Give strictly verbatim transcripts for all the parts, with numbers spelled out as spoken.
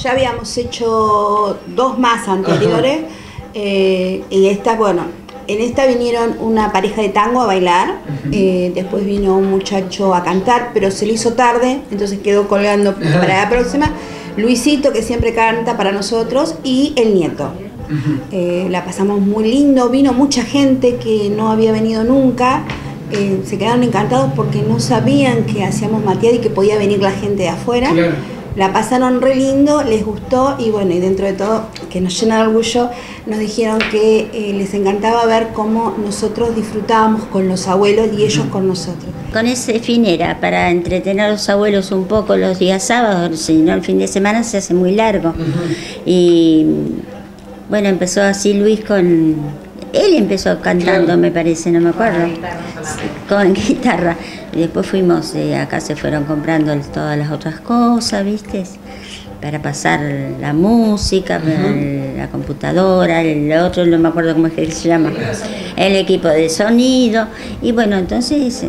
Ya habíamos hecho dos más anteriores, eh, y esta, bueno, en esta vinieron una pareja de tango a bailar, uh-huh. eh, después vino un muchacho a cantar, pero se le hizo tarde, entonces quedó colgando uh-huh. para la próxima. Luisito, que siempre canta para nosotros, y el nieto. Uh-huh. eh, la pasamos muy lindo, vino mucha gente que no había venido nunca. Eh, se quedaron encantados porque no sabían que hacíamos mateada y que podía venir la gente de afuera. Claro. La pasaron re lindo, les gustó y bueno, y dentro de todo, que nos llena de orgullo, nos dijeron que eh, les encantaba ver cómo nosotros disfrutábamos con los abuelos y ellos con nosotros. Con ese fin era para entretener a los abuelos un poco los días sábados, si no el fin de semana se hace muy largo. Uh-huh. Y bueno, empezó así Luis con... Él empezó cantando, claro. me parece, no me acuerdo, con guitarra. Con guitarra. Y después fuimos, eh, acá se fueron comprando todas las otras cosas, ¿viste? Para pasar la música, uh-huh. la computadora, el otro, no me acuerdo cómo es que se llama, el equipo de sonido. Y bueno, entonces, eh,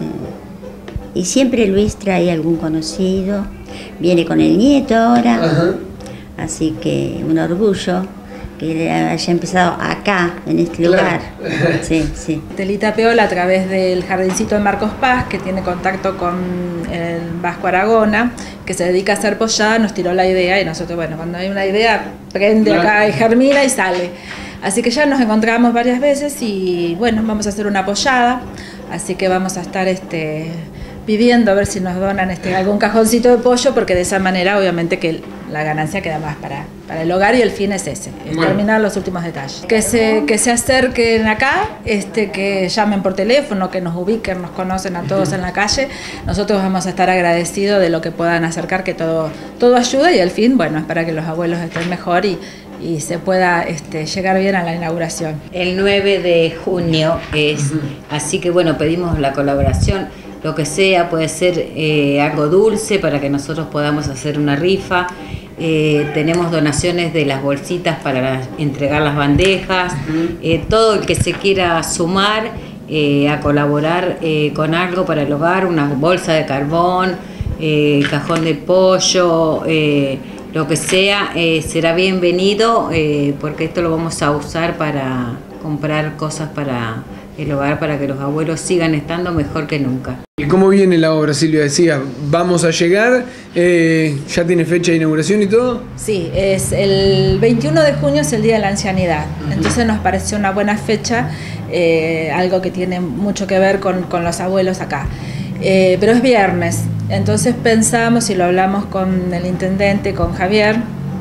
y siempre Luis trae algún conocido, viene con el nieto ahora, uh-huh. así que un orgullo que haya empezado acá, en este claro. lugar. Sí, sí. Telita Peola, a través del Jardincito de Marcos Paz, que tiene contacto con el Vasco Aragona, que se dedica a hacer pollada, nos tiró la idea y nosotros, bueno, cuando hay una idea, prende claro. acá y germina y sale. Así que ya nos encontramos varias veces y bueno, vamos a hacer una pollada, así que vamos a estar este, pidiendo a ver si nos donan este, algún cajoncito de pollo, porque de esa manera obviamente que la ganancia queda más para, para el hogar y el fin es ese, es bueno. terminar los últimos detalles. Que se, que se acerquen acá, este, que llamen por teléfono, que nos ubiquen, nos conocen a todos en la calle. Nosotros vamos a estar agradecidos de lo que puedan acercar, que todo, todo ayuda y al fin, bueno, es para que los abuelos estén mejor y, y se pueda este, llegar bien a la inauguración. El nueve de junio es, uh-huh. así que bueno, pedimos la colaboración. Lo que sea, puede ser eh, algo dulce para que nosotros podamos hacer una rifa. Eh, tenemos donaciones de las bolsitas para entregar las bandejas. Uh-huh. eh, todo el que se quiera sumar eh, a colaborar eh, con algo para el hogar, una bolsa de carbón, eh, cajón de pollo, eh, lo que sea, eh, será bienvenido eh, porque esto lo vamos a usar para comprar cosas para el hogar, para que los abuelos sigan estando mejor que nunca. ¿Y cómo viene la obra, Silvia? Decía, vamos a llegar, eh, ¿ya tiene fecha de inauguración y todo? Sí, es el veintiuno de junio es el Día de la Ancianidad, uh-huh. entonces nos pareció una buena fecha, eh, algo que tiene mucho que ver con, con los abuelos acá. Eh, pero es viernes, entonces pensamos y lo hablamos con el intendente, con Javier,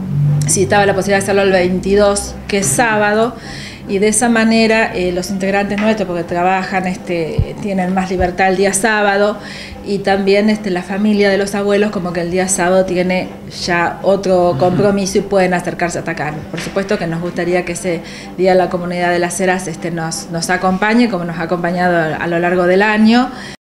si estaba la posibilidad de hacerlo el veintidós, que es sábado, y de esa manera eh, los integrantes nuestros, porque trabajan, este, tienen más libertad el día sábado, y también este, la familia de los abuelos como que el día sábado tiene ya otro compromiso y pueden acercarse a atacar. Por supuesto que nos gustaría que ese día la comunidad de Las Heras este, nos, nos acompañe, como nos ha acompañado a, a lo largo del año.